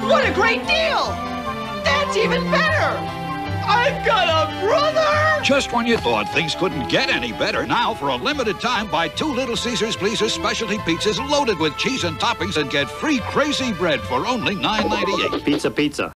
What a great deal! That's even better! I've got a brother! Just when you thought things couldn't get any better, now for a limited time, buy 2 Little Caesars Pleasers specialty pizzas loaded with cheese and toppings and get free crazy bread for only $9.98. Pizza.